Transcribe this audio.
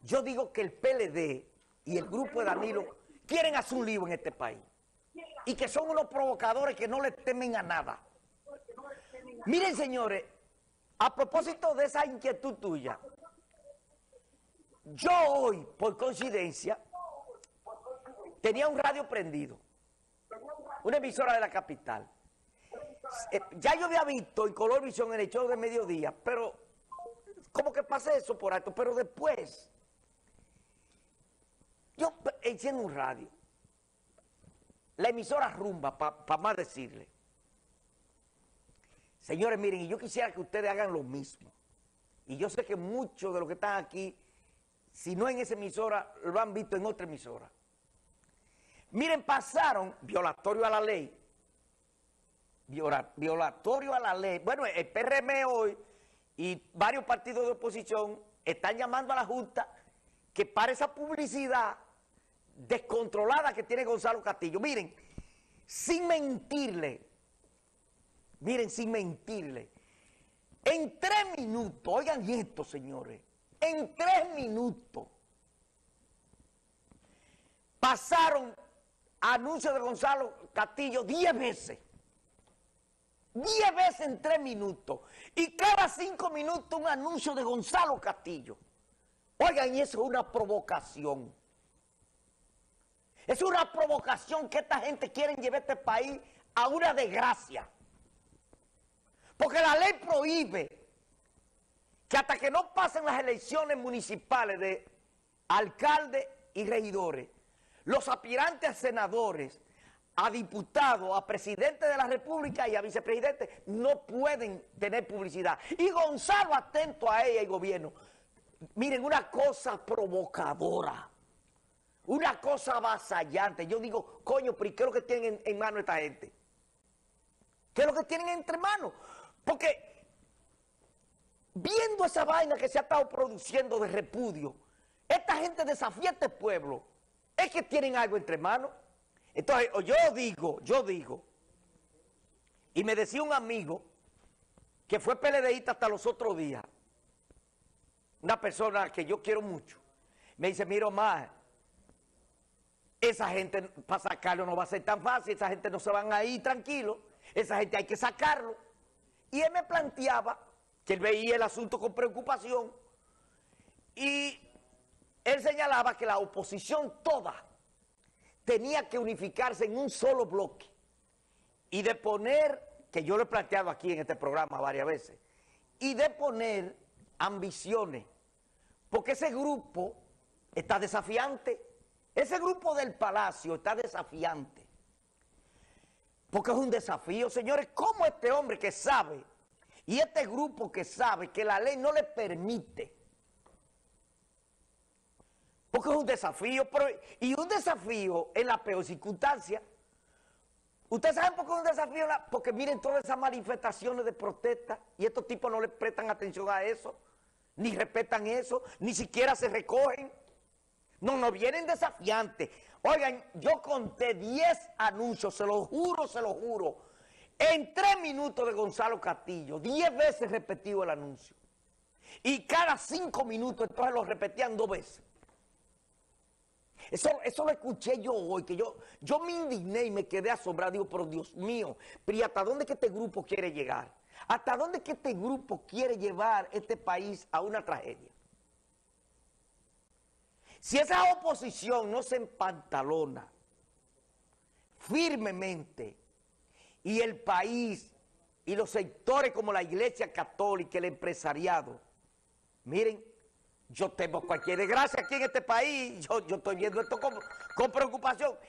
yo digo que el PLD y el grupo de Danilo quieren hacer un lío en este país. Y que son unos provocadores que no le temen a nada. Miren, señores, a propósito de esa inquietud tuya, yo hoy, por coincidencia, tenía un radio prendido, una emisora de la capital. Ya yo había visto en Color Visión en el show de mediodía, pero como que pasé eso por alto, pero después, yo enciendo un radio, la emisora Rumba, para más decirle. Señores, miren, y yo quisiera que ustedes hagan lo mismo. Y yo sé que muchos de los que están aquí, si no en esa emisora, lo han visto en otra emisora. Miren, pasaron violatorio a la ley. Violatorio a la ley. Bueno, el PRM hoy y varios partidos de oposición están llamando a la Junta que pare esa publicidad descontrolada que tiene Gonzalo Castillo. Miren, sin mentirle, en 3 minutos, oigan esto, señores, en 3 minutos pasaron anuncios de Gonzalo Castillo 10 veces. 10 veces en 3 minutos. Y cada 5 minutos un anuncio de Gonzalo Castillo. Oigan, y eso es una provocación. Es una provocación que esta gente quiere llevar este país a una desgracia. Porque la ley prohíbe que hasta que no pasen las elecciones municipales de alcaldes y regidores, los aspirantes a senadores, a diputados, a presidentes de la República y a vicepresidentes no pueden tener publicidad. Y Gonzalo, atento a ella y gobierno, miren, una cosa provocadora, una cosa avasallante. Yo digo, coño, pero ¿qué es lo que tienen en mano esta gente? ¿Qué es lo que tienen entre manos? Porque viendo esa vaina que se ha estado produciendo de repudio, esta gente desafía a este pueblo, es que tienen algo entre manos. Entonces, yo digo, y me decía un amigo que fue PLDista hasta los otros días, una persona que yo quiero mucho, me dice, mira, Omar, esa gente para sacarlo no va a ser tan fácil, esa gente no se van a ir tranquilos, esa gente hay que sacarlo. Y él me planteaba que él veía el asunto con preocupación y él señalaba que la oposición toda tenía que unificarse en un solo bloque y de poner, que yo lo he planteado aquí en este programa varias veces, y de poner ambiciones, porque ese grupo está desafiante, ese grupo del Palacio está desafiante, porque es un desafío, señores. ¿Cómo este hombre que sabe, y este grupo que sabe que la ley no le permite? Porque es un desafío, y un desafío en la peor circunstancia. ¿Ustedes saben por qué es un desafío? Porque miren todas esas manifestaciones de protesta, y estos tipos no le prestan atención a eso, ni respetan eso, ni siquiera se recogen. No vienen desafiantes. Oigan, yo conté 10 anuncios, se lo juro, en 3 minutos de Gonzalo Castillo, 10 veces repetido el anuncio. Y cada 5 minutos entonces lo repetían 2 veces. Eso lo escuché yo hoy, que yo me indigné y me quedé asombrado. Digo, pero Dios mío, pero ¿y hasta dónde que este grupo quiere llegar? ¿Hasta dónde que este grupo quiere llevar este país a una tragedia? Si esa oposición no se empantalona firmemente y el país y los sectores como la Iglesia Católica, el empresariado, miren, yo temo cualquier desgracia aquí en este país, yo estoy viendo esto con preocupación.